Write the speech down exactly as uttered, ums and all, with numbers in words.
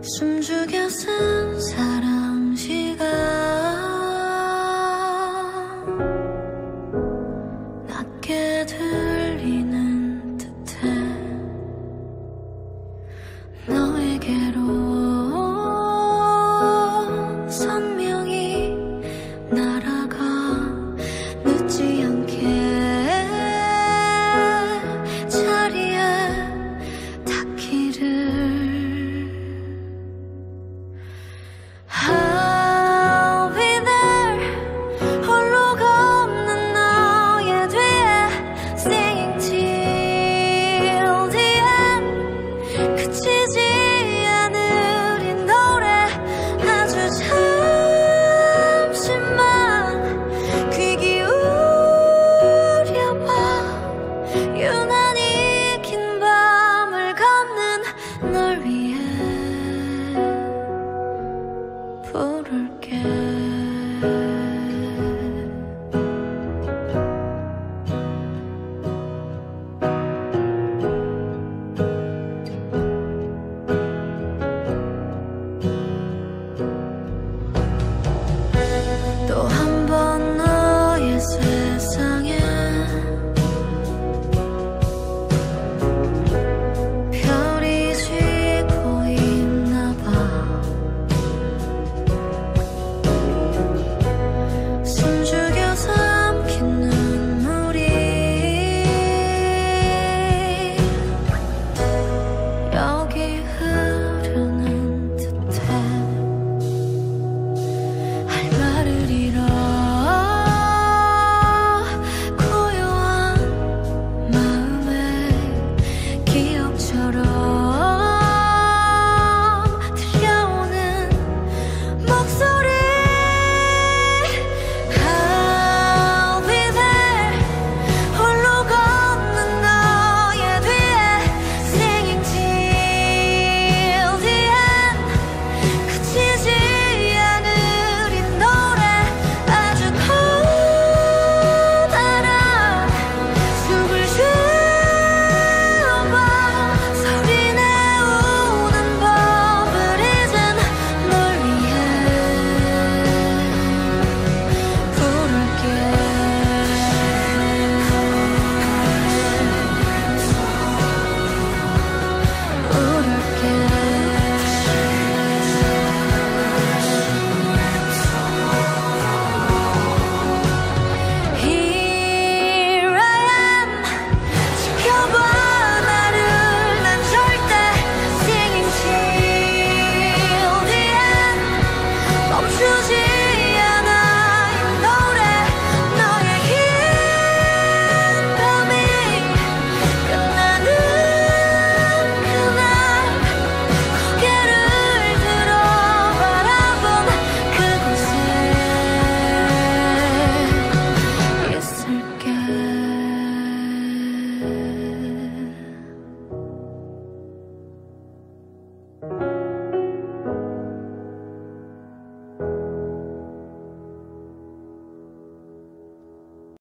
숨죽여 쓴 사랑 시간 낮게 들리는 듯해 너에게로 선명히 날아가 늦지 않게 자리에 닿기를 I'll be there 홀로 걷는 너의 뒤에 Singing till the end 그치지 않을 이 노래 아주 잠시만 귀 기울여봐 유난히 긴 밤을 걷는 널 위해 부를게 또 한 번 너의 세상에 별이 지고 있나 봐 숨죽여 삼킨 눈물이 여기 흐르는 듯해 할 말을 잃어 고요한 마음에 기억처럼